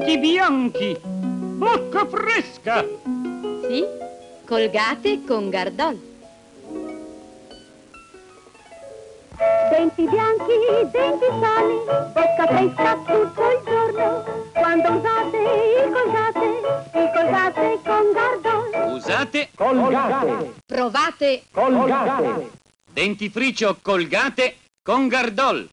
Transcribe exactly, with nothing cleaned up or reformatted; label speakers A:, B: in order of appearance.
A: denti bianchi, l'acqua fresca.
B: Sì, Colgate con Gardol.
C: Denti bianchi, denti sani, bocca fresca tutto il giorno. Quando usate il Colgate, il Colgate con Gardol.
A: Usate
D: Colgate.
B: Provate
D: Colgate.
A: dentifricio Colgate con Gardol.